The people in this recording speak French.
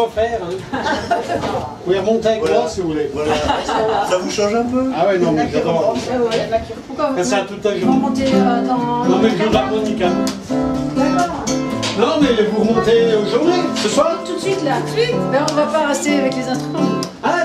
quoi faire. Hein. Vous pouvez remonter avec moi si vous voulez. Voilà. Ça vous change un peu? Ah ouais, non, mais j'adore. Pourquoi C'est un tout à vous remontez dans... Non, mais je joue l'harmonica. D'accord. Non, mais vous remontez aujourd'hui, ce soir? Tout de suite là. Tout de suite. Ben, on va pas rester avec les instruments. Ah,